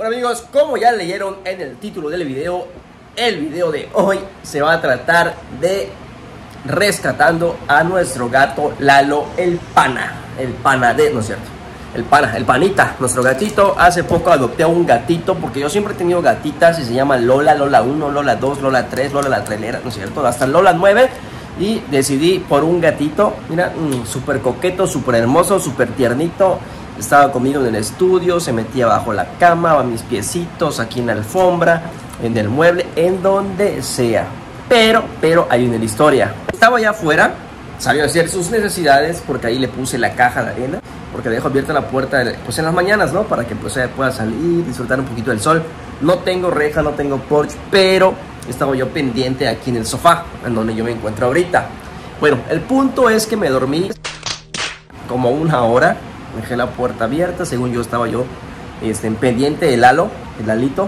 Bueno amigos, como ya leyeron en el título del video, el video de hoy se va a tratar de rescatando a nuestro gato Lalo el pana. El pana de, no es cierto, el pana, el panita, nuestro gatito. Hace poco adopté a un gatito porque yo siempre he tenido gatitas y se llaman Lola, Lola 1, Lola 2, Lola 3, Lola la trailera, no es cierto, hasta Lola 9. Y decidí por un gatito, mira, súper coqueto, súper hermoso, súper tiernito. Estaba conmigo en el estudio, se metía bajo la cama, a mis piecitos, aquí en la alfombra, en el mueble, en donde sea. Pero hay una historia. Estaba allá afuera, salió a hacer sus necesidades porque ahí le puse la caja de arena, porque dejo abierta la puerta pues en las mañanas, ¿no? Para que pues pueda salir, disfrutar un poquito del sol. No tengo reja, no tengo porche, pero estaba yo pendiente aquí en el sofá, en donde yo me encuentro ahorita. Bueno, el punto es que me dormí como una hora, dejé la puerta abierta, según yo estaba yo en pendiente de Lalo, el Lalito,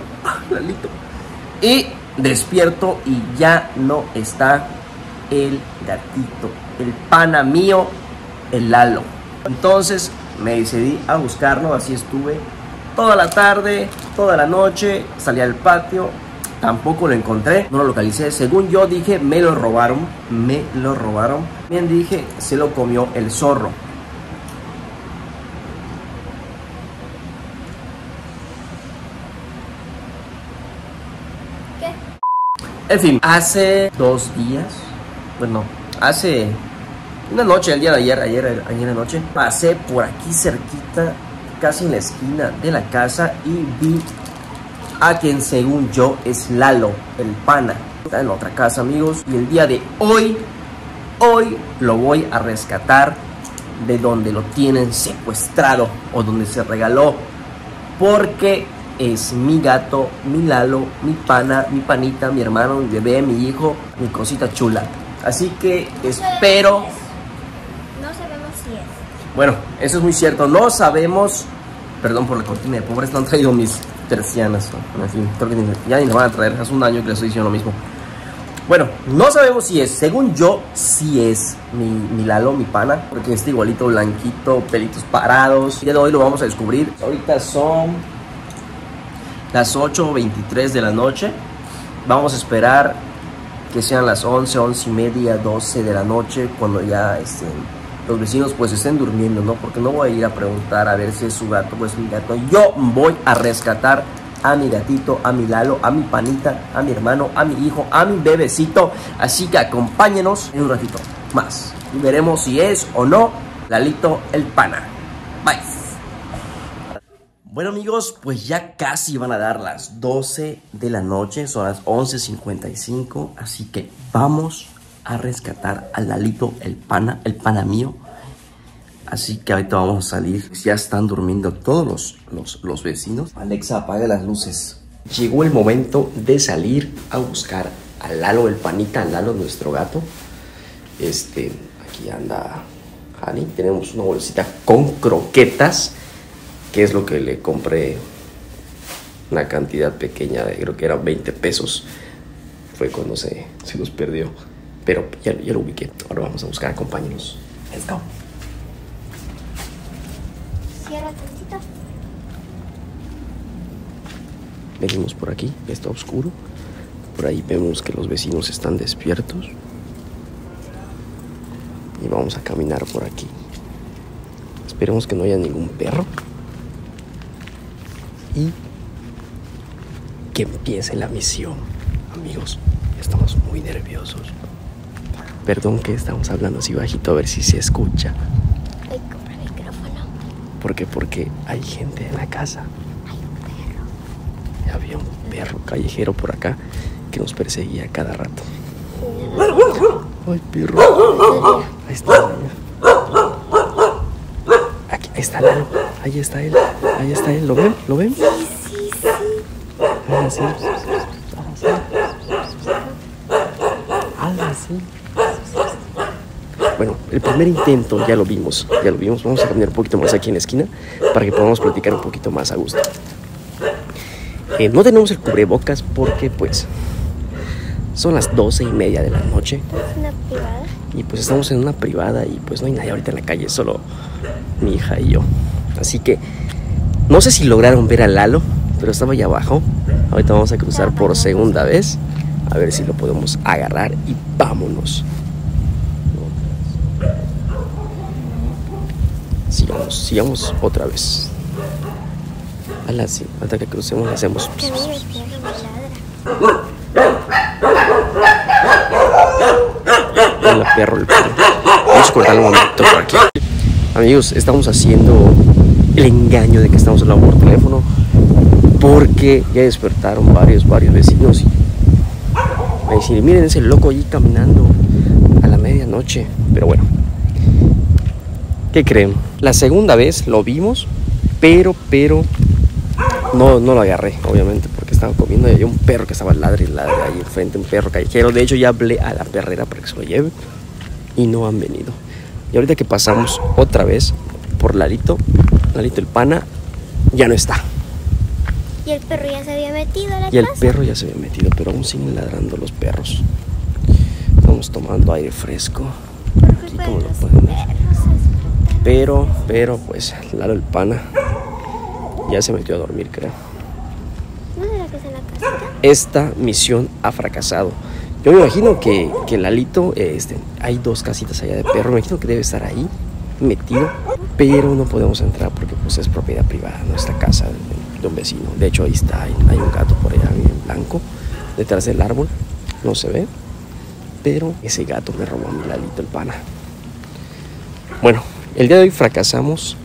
y despierto y ya no está el gatito, el pana mío, el Lalo. Entonces me decidí a buscarlo, así estuve toda la tarde, toda la noche, salí al patio, tampoco lo encontré, no lo localicé. Según yo dije, me lo robaron. Bien dije, se lo comió el zorro. En fin, hace 2 días, bueno, hace una noche, el día de ayer anoche, pasé por aquí cerquita, casi en la esquina de la casa, y vi a quien según yo es Lalo, el pana. Está en otra casa, amigos, y el día de hoy lo voy a rescatar de donde lo tienen secuestrado o donde se regaló, porque es mi gato, mi Lalo, mi pana, mi panita, mi hermano, mi bebé, mi hijo, mi cosita chula. Así que espero... No sabemos si es. Bueno, eso es muy cierto, no sabemos. Perdón por la cortina de pobres, no han traído mis persianas. En fin, creo que ya ni me van a traer, hace un año que les estoy diciendo lo mismo. Bueno, no sabemos si es, según yo, sí es mi Lalo, mi pana, porque está igualito, blanquito, pelitos parados. El día de hoy lo vamos a descubrir. Ahorita son las 8:23 de la noche. Vamos a esperar que sean las 11, 11:30, 12 de la noche, cuando ya los vecinos pues estén durmiendo, ¿no? Porque no voy a ir a preguntar a ver si es su gato o es mi gato. Yo voy a rescatar a mi gatito, a mi Lalo, a mi panita, a mi hermano, a mi hijo, a mi bebecito. Así que acompáñenos en un ratito más y veremos si es o no Lalito el pana. Bye. Bueno amigos, pues ya casi van a dar las 12 de la noche, son las 11:55, así que vamos a rescatar a Lalito el pana mío. Así que ahorita vamos a salir, ya están durmiendo todos los vecinos. Alexa, apaga las luces. Llegó el momento de salir a buscar a Lalo el panita, a Lalo nuestro gato. Aquí anda Hani, tenemos una bolsita con croquetas, que es lo que le compré, una cantidad pequeña, creo que eran 20 pesos. Fue cuando se nos perdió, pero ya lo ubiqué. Ahora vamos a buscar, acompáñenos. Let's go. Cierra tantito. Venimos por aquí, está oscuro. Por ahí vemos que los vecinos están despiertos. Y vamos a caminar por aquí. Esperemos que no haya ningún perro. Y que empiece la misión. Amigos, estamos muy nerviosos. Perdón que estamos hablando así bajito, a ver si se escucha. Hay que comprar el micrófono. ¿Por qué? Porque hay gente en la casa. Hay un perro. Había un perro callejero por acá que nos perseguía cada rato. Ay, perro. Ahí está. Aquí, ahí está Lalo. Ahí está él. Ahí está él. ¿Lo ven? ¿Lo ven? Sí. Ahora sí. Ahora sí. Bueno, el primer intento ya lo vimos. Vamos a caminar un poquito más aquí en la esquina para que podamos platicar un poquito más a gusto. No tenemos el cubrebocas porque pues son las 12:30 de la noche. ¿Es una privada? Y pues estamos en una privada y pues no hay nadie ahorita en la calle, solo mi hija y yo. Así que no sé si lograron ver a Lalo, pero estaba allá abajo. Ahorita vamos a cruzar por segunda vez. A ver si lo podemos agarrar y vámonos. Sigamos otra vez. Ala, sí, hasta que crucemos hacemos. Que mira, el perro me ladra. El perro, el perro. Vamos a cortar un momento por aquí. Amigos, estamos haciendo el engaño de que estamos hablando por teléfono porque ya despertaron varios vecinos y me decían, miren ese loco allí caminando a la medianoche. Pero bueno, ¿qué creen? La segunda vez lo vimos, pero no lo agarré, obviamente, porque estaba comiendo y había un perro que estaba ladre ahí enfrente, un perro callejero. De hecho, ya hablé a la perrera para que se lo lleve y no han venido. Y ahorita que pasamos otra vez por Lalito el pana, ya no está. Y el perro ya se había metido a la Y el casa. perro ya se había metido, pero aún siguen ladrando los perros. Estamos tomando aire fresco. Aquí como lo pueden ver. Pero pues Lalo el pana ya se metió a dormir, creo. ¿No será que es en la casita? Esta misión ha fracasado. Yo me imagino que Lalito, hay 2 casitas allá de perro. Me imagino que debe estar ahí metido, pero no podemos entrar porque pues es propiedad privada, nuestra casa de un vecino. De hecho ahí está, hay un gato por allá bien blanco detrás del árbol, no se ve, pero ese gato me robó a mi Lalito el pana. Bueno, el día de hoy fracasamos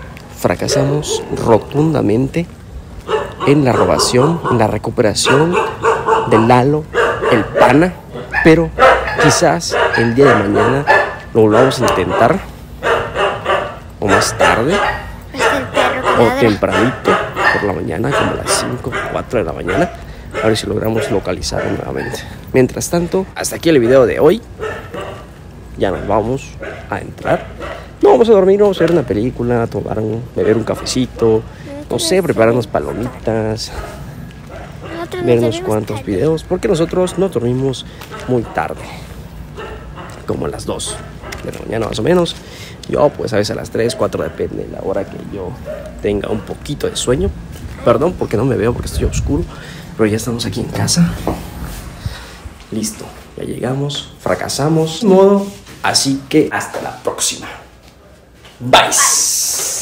rotundamente en la robación, en la recuperación de Lalo el pana, pero quizás el día de mañana lo volvamos a intentar, o más tarde, Hasta el perro que o ladra. tempranito por la mañana, como a las 5 o 4 de la mañana, a ver si logramos localizarlo nuevamente. Mientras tanto, hasta aquí el video de hoy. Ya nos vamos a entrar. No vamos a dormir, vamos a ver una película, beber un cafecito, no sé, preparar unas palomitas, Nosotros ver nos unos dormimos cuantos tarde. videos, porque nosotros no dormimos muy tarde, como a las 2 de la mañana más o menos. Yo pues a veces a las 3, 4, depende de la hora que yo tenga un poquito de sueño. Perdón porque no me veo porque estoy oscuro, pero ya estamos aquí en casa. Listo, ya llegamos, fracasamos, modo, así que hasta la próxima. Bye.